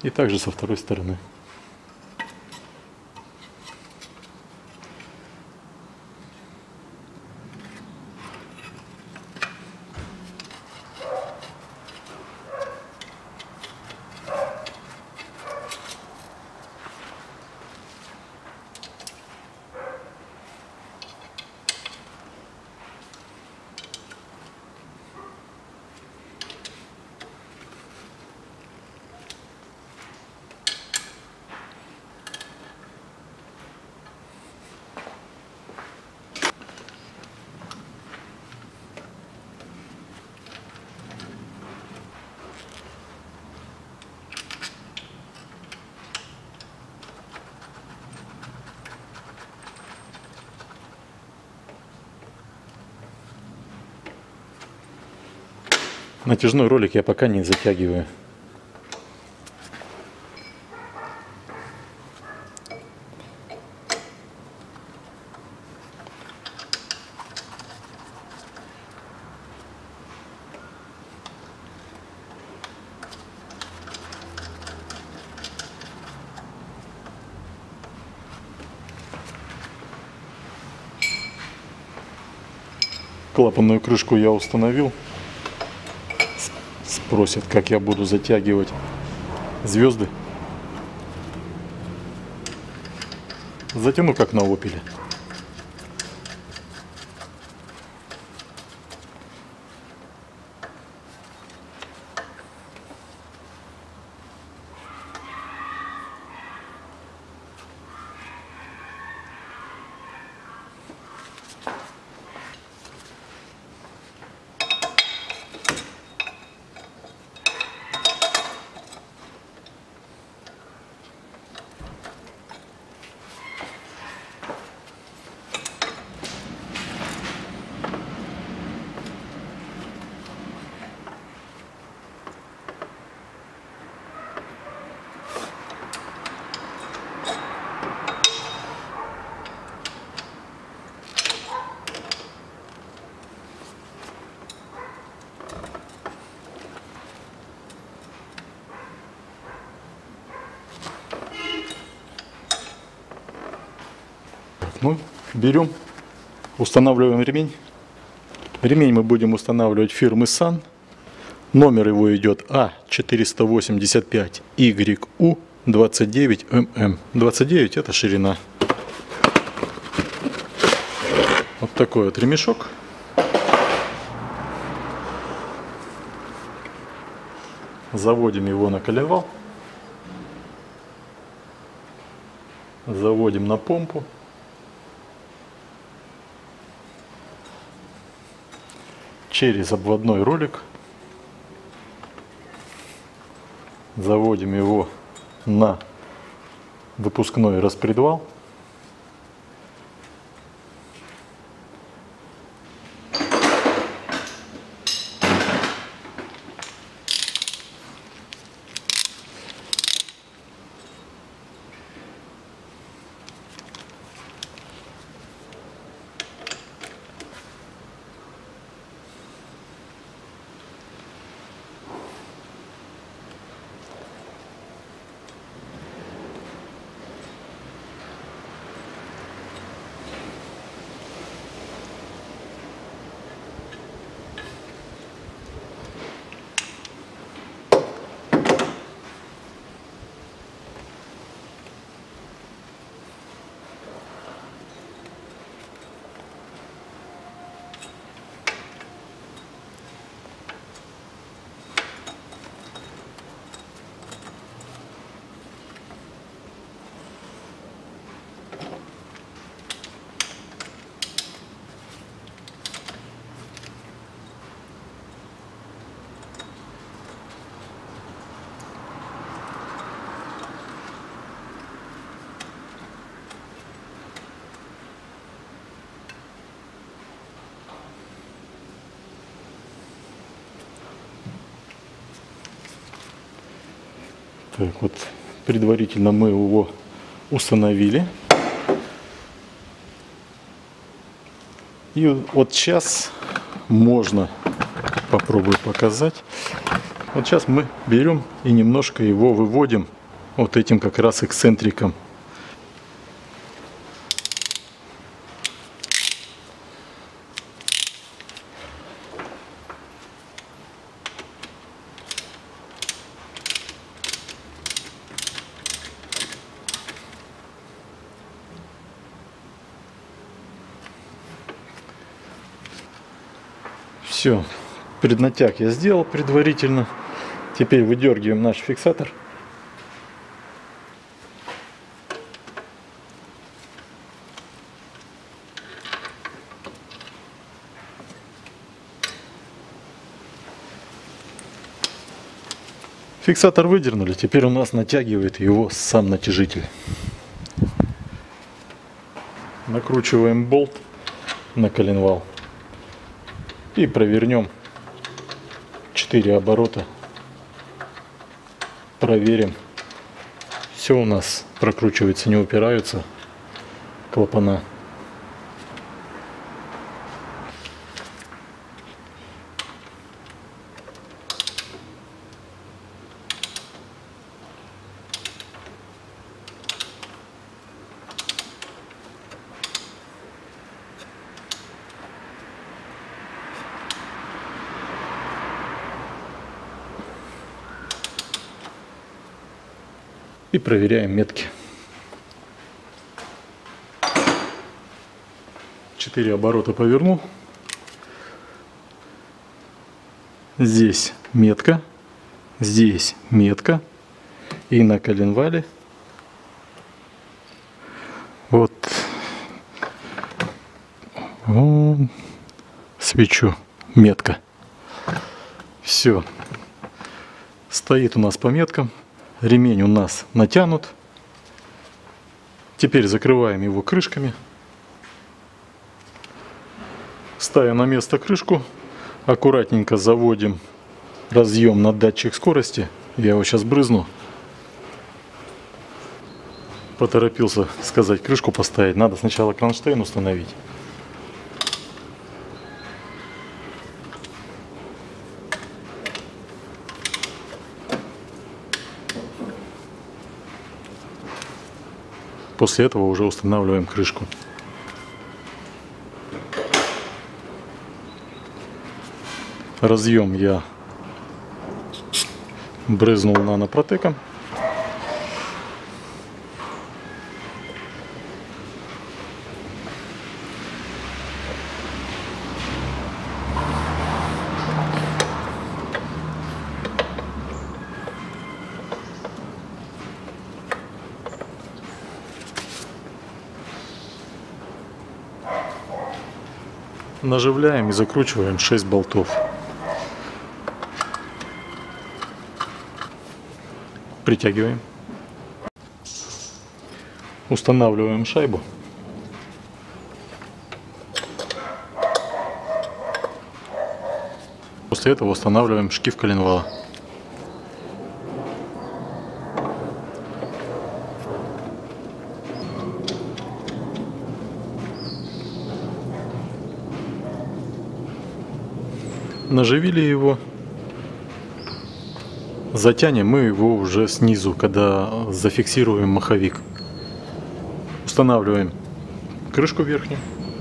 И также со второй стороны. Натяжной ролик я пока не затягиваю. Клапанную крышку я установил. Спросят, как я буду затягивать звезды. Затяну как на опеле. Ну, берем, устанавливаем ремень. Ремень мы будем устанавливать фирмы Сан. Номер его идет А485YU29ММ. 29 это ширина. Вот такой вот ремешок. Заводим его на колевал. Заводим на помпу. Через обводной ролик заводим его на выпускной распредвал. Так вот, предварительно мы его установили. И вот сейчас можно, попробую показать. Вот сейчас мы берем и немножко его выводим вот этим как раз эксцентриком. Все, преднатяг я сделал предварительно. Теперь выдергиваем наш фиксатор. Фиксатор выдернули, теперь у нас натягивает его сам натяжитель. Накручиваем болт на коленвал и провернем 4 оборота. Проверим, все у нас прокручивается, не упираются клапана. И проверяем метки. 4 оборота повернул. Здесь метка, здесь метка. И на коленвале вот свечу метка. Все. Стоит у нас по меткам. Ремень у нас натянут. Теперь закрываем его крышками. Ставим на место крышку. Аккуратненько заводим разъем на датчик скорости. Я его сейчас брызну. Поторопился сказать, крышку поставить. Надо сначала кронштейн установить. После этого уже устанавливаем крышку. Разъем я брызнул нанопротеком. Наживляем и закручиваем 6 болтов. Притягиваем. Устанавливаем шайбу. После этого устанавливаем шкив коленвала. Наживили его, затянем мы его уже снизу, когда зафиксируем маховик. Устанавливаем крышку верхнюю.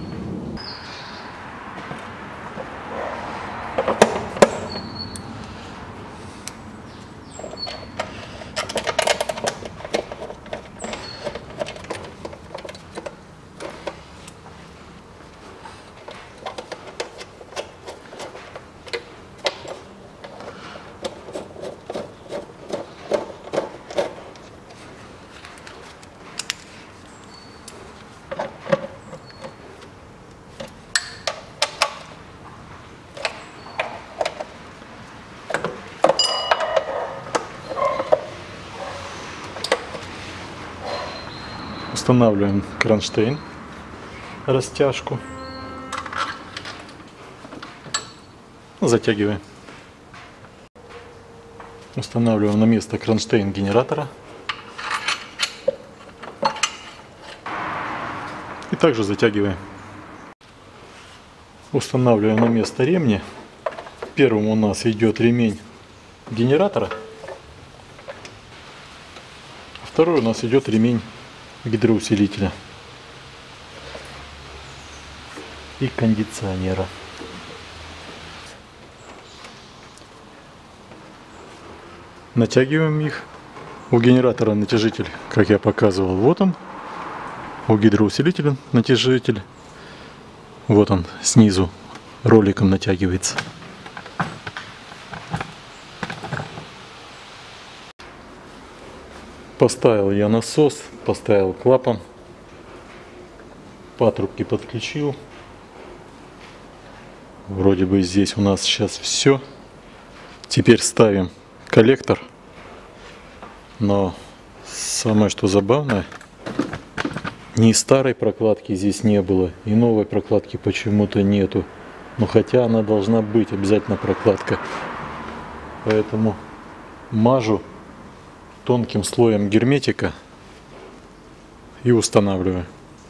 Устанавливаем кронштейн, растяжку, затягиваем. Устанавливаем на место кронштейн генератора. И также затягиваем. Устанавливаем на место ремни. Первым у нас идет ремень генератора. Второй у нас идет ремень гидроусилителя и кондиционера. Натягиваем их. У генератора натяжитель, как я показывал, вот он. У гидроусилителя натяжитель, вот он снизу роликом натягивается. Поставил я насос, поставил клапан, патрубки подключил. Вроде бы здесь у нас сейчас все. Теперь ставим коллектор. Но самое что забавное, ни старой прокладки здесь не было, и новой прокладки почему-то нету. Но хотя она должна быть обязательно прокладка. Поэтому мажу тонким слоем герметика и устанавливаю.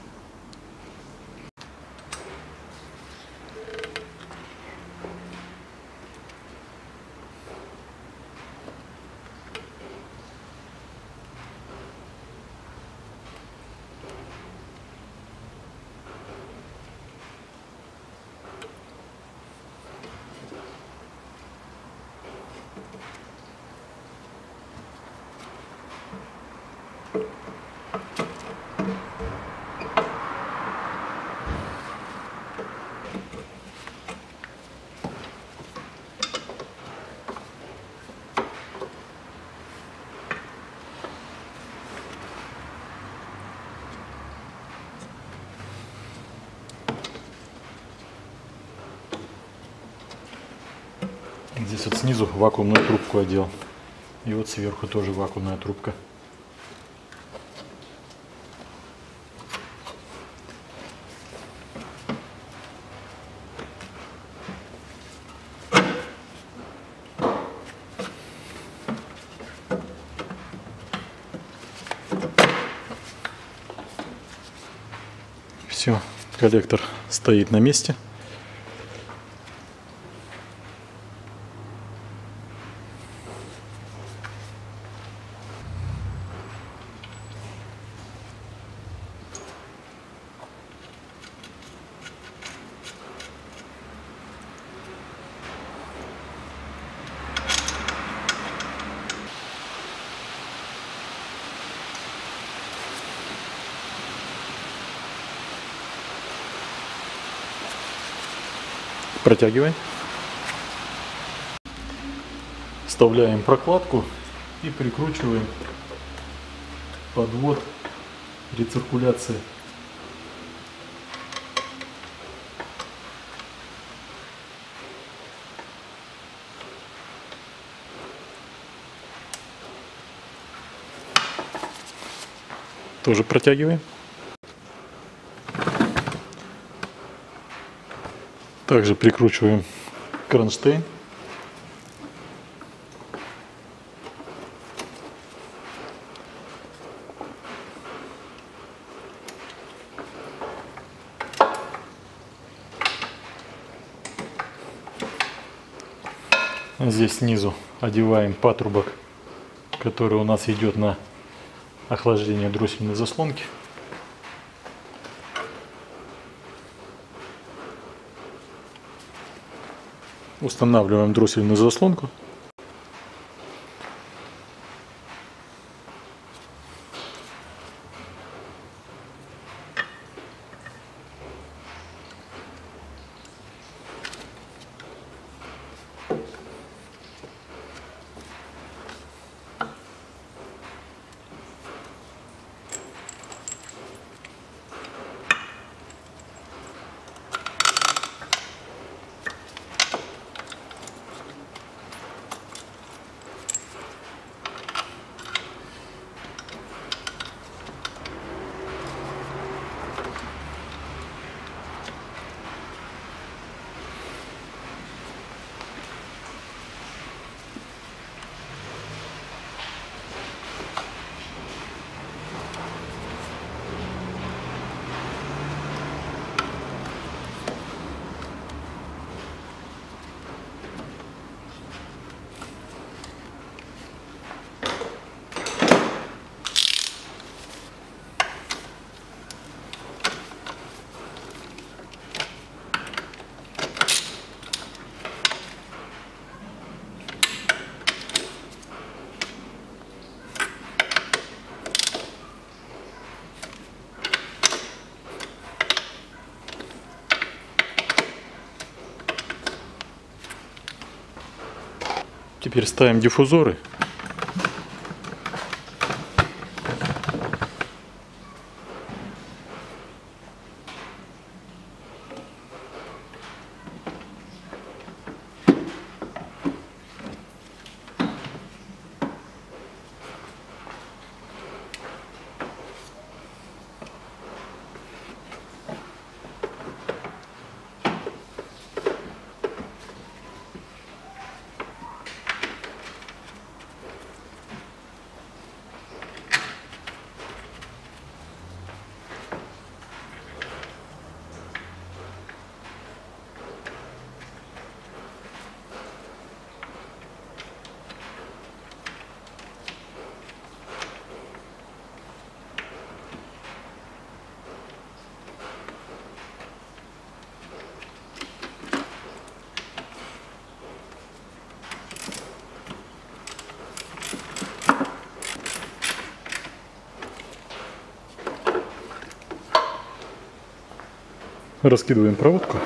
Здесь вот снизу вакуумную трубку одел. И вот сверху тоже вакуумная трубка. Все, коллектор стоит на месте. Протягиваем. Вставляем прокладку и прикручиваем подвод рециркуляции. Тоже протягиваем. Также прикручиваем кронштейн. Здесь снизу одеваем патрубок, который у нас идет на охлаждение дроссельной заслонки. Устанавливаем дроссельную заслонку. Теперь ставим диффузоры. Раскидываем проводку.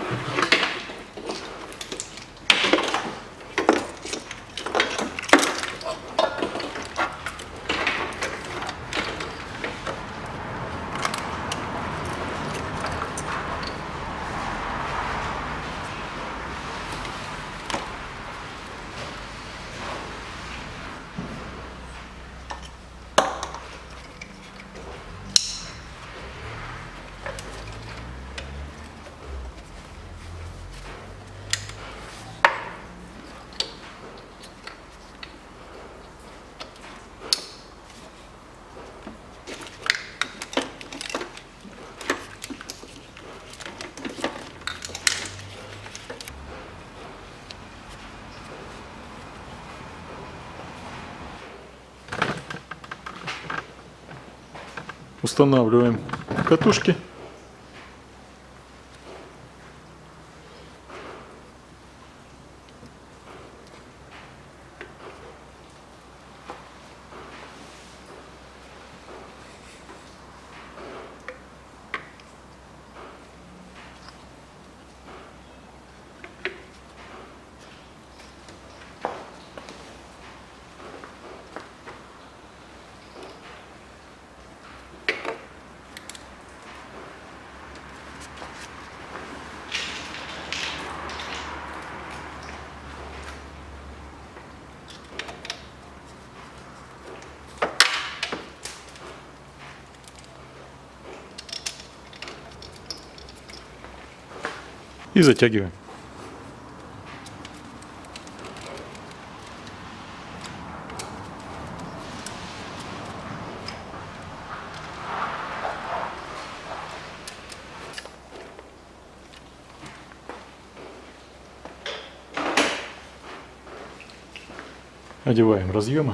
Устанавливаем катушки. И затягиваем. Одеваем разъемы.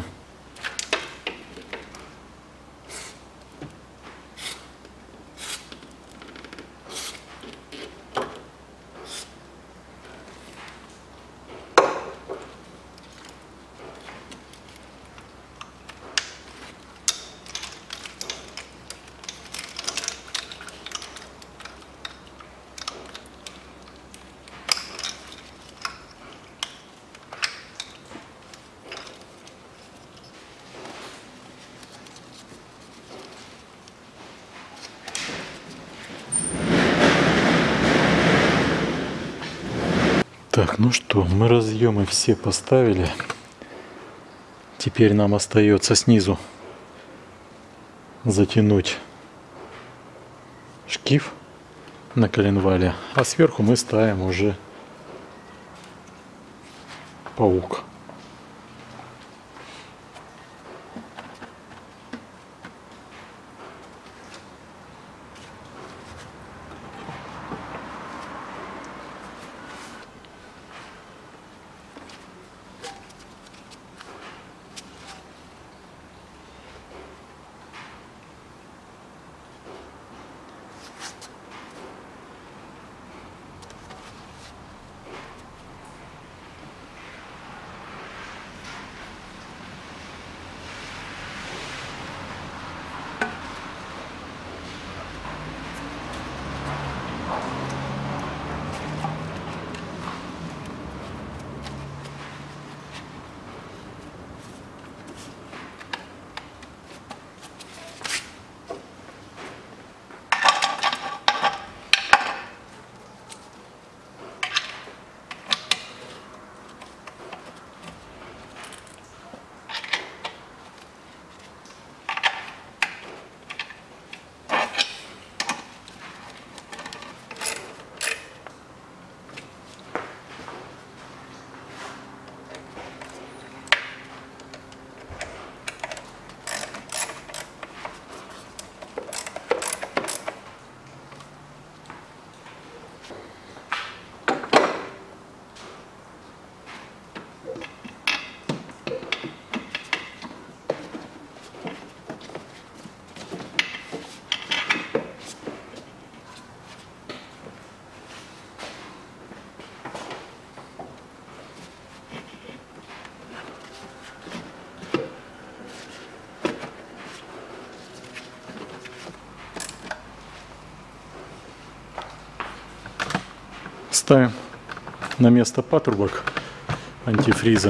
Так, ну что, мы разъемы все поставили. Теперь нам остается снизу затянуть шкив на коленвале, а сверху мы ставим уже паук. ставим на место патрубок антифриза.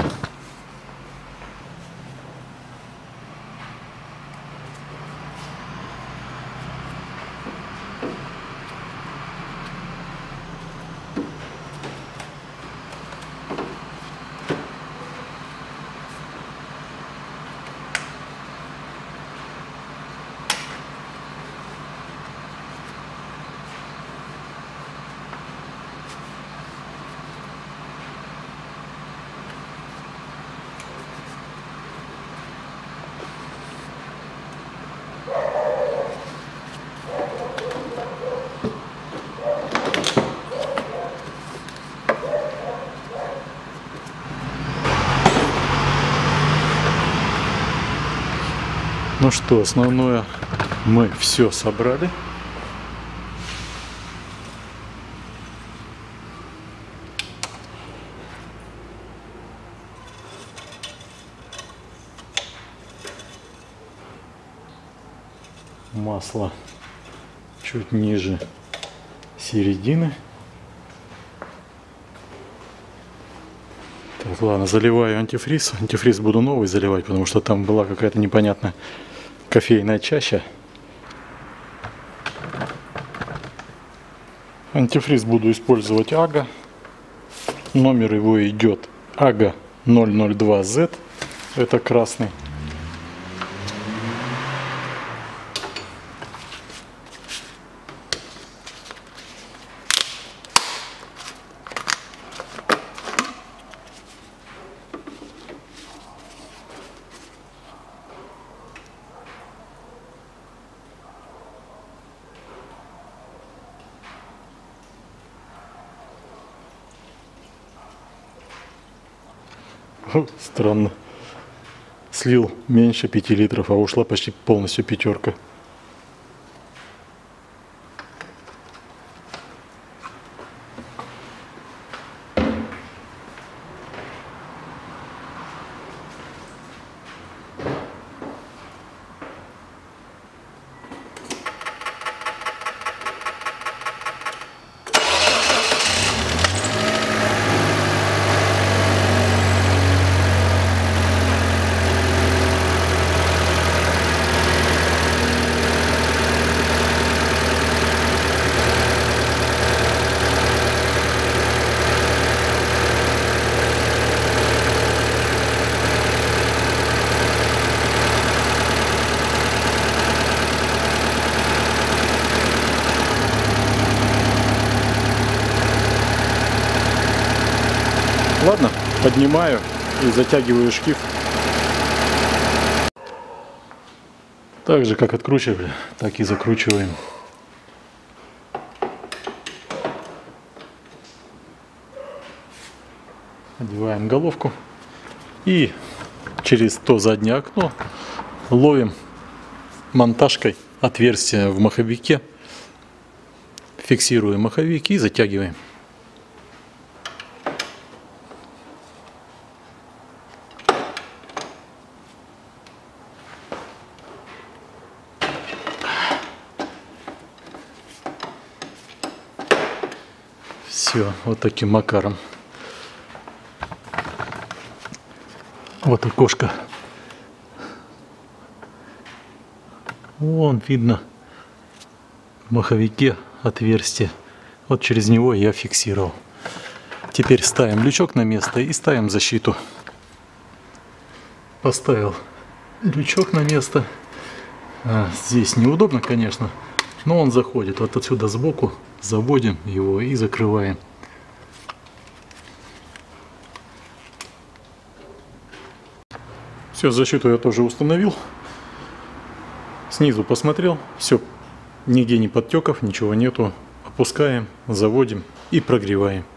Ну что, основное мы все собрали. Масло чуть ниже середины. Так, ладно, заливаю антифриз. Антифриз буду новый заливать, потому что там была какая-то непонятная кофейная чаща. Антифриз буду использовать Ага. Номер его идет Ага 002Z. Это красный. Странно. Слил меньше 5 литров, а ушла почти полностью пятерка. Ладно, поднимаю и затягиваю шкив. Так же, как откручивали, так и закручиваем. Одеваем головку и через то заднее окно ловим монтажкой отверстие в маховике. Фиксируем маховик и затягиваем. Все, вот таким макаром. Вот окошко. Вон видно в маховике отверстие. Вот через него я фиксировал. Теперь ставим лючок на место и ставим защиту. Поставил лючок на место. Здесь неудобно, конечно, но он заходит. Вот отсюда сбоку заводим его и закрываем. Все, защиту я тоже установил. Снизу посмотрел, все, нигде не подтеков, ничего нету. Опускаем, заводим и прогреваем.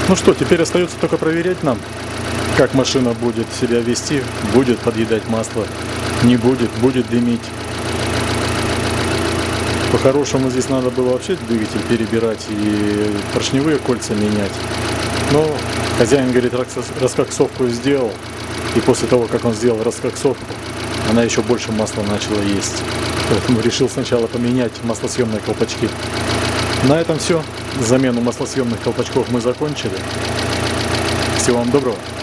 Ну что, теперь остается только проверять нам, как машина будет себя вести, будет подъедать масло, не будет, будет дымить. По-хорошему здесь надо было вообще двигатель перебирать и поршневые кольца менять. Но хозяин, говорит, раскоксовку сделал. И после того, как он сделал раскоксовку, она еще больше масла начала есть. Поэтому решил сначала поменять маслосъемные колпачки. На этом все. Замену маслосъемных колпачков мы закончили. Всего вам доброго.